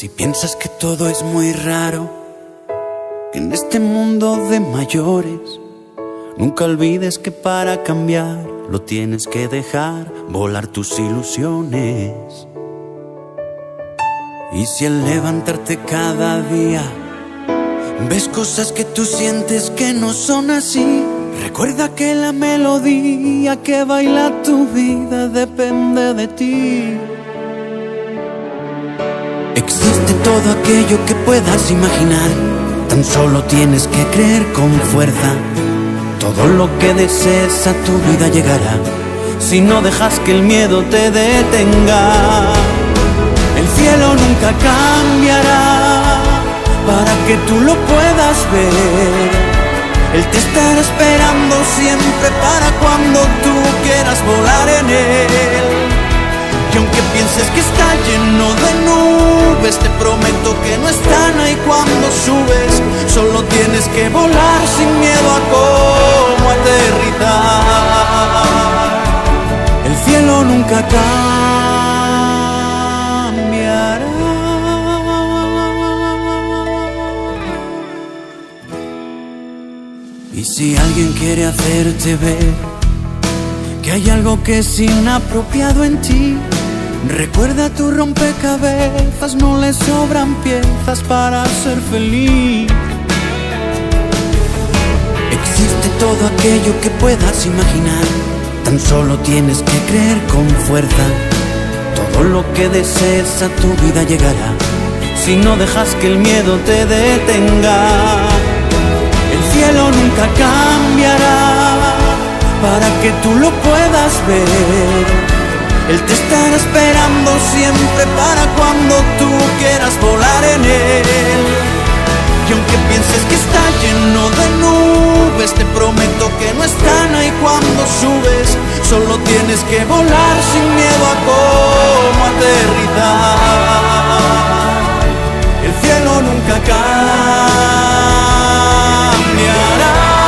Si piensas que todo es muy raro, que en este mundo de mayores, nunca olvides que para cambiar lo tienes que dejar volar tus ilusiones. Y si al levantarte cada día ves cosas que tú sientes que no son así, recuerda que la melodía que baila tu vida depende de ti. Existe todo aquello que puedas imaginar, tan solo tienes que creer con fuerza. Todo lo que desees a tu vida llegará, si no dejas que el miedo te detenga. El cielo nunca cambiará para que tú lo puedas ver. Él te estará esperando siempre para cuando tú quieras volar en él. Y aunque pienses que está lleno de nubes, te prometo que no están ahí cuando subes. Solo tienes que volar sin miedo a cómo aterrizar. El cielo nunca cambiará. Y si alguien quiere hacerte ver que hay algo que es inapropiado en ti, recuerda tu rompecabezas, no le sobran piezas para ser feliz. Existe todo aquello que puedas imaginar, tan solo tienes que creer con fuerza. Todo lo que desees a tu vida llegará, si no dejas que el miedo te detenga. El cielo nunca cambiará para que tú lo puedas ver. Él te estará esperando siempre para cuando tú quieras volar en él. Y aunque pienses que está lleno de nubes, te prometo que no están ahí cuando subes. Solo tienes que volar sin miedo a cómo aterrizar. El cielo nunca cambiará.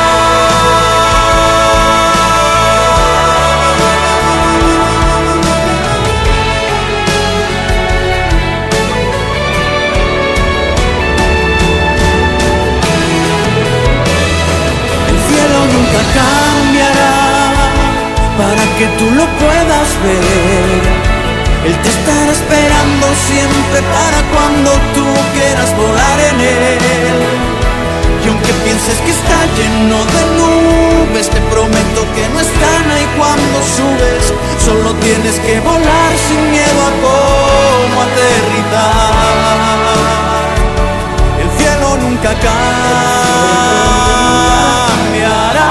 Nunca cambiará para que tú lo puedas ver. Él te estará esperando siempre para cuando tú quieras volar en él. Y aunque pienses que está lleno de nubes, te prometo que no están ahí cuando subes. Solo tienes que volar sin miedo a cómo aterrizar. El cielo nunca cambiará.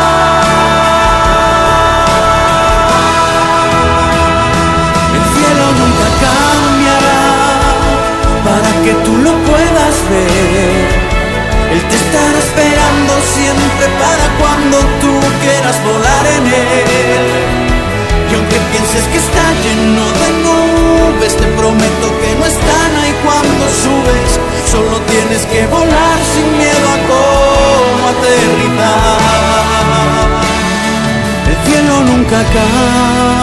El cielo nunca cambiará para que tú lo puedas ver. Él te estará esperando siempre para cuando tú quieras volar en él. Y aunque pienses que está lleno de nubes, te prometo que no están ahí cuando subes. Solo tienes que volar sin miedo a cómo aterrizar. El cielo nunca cae.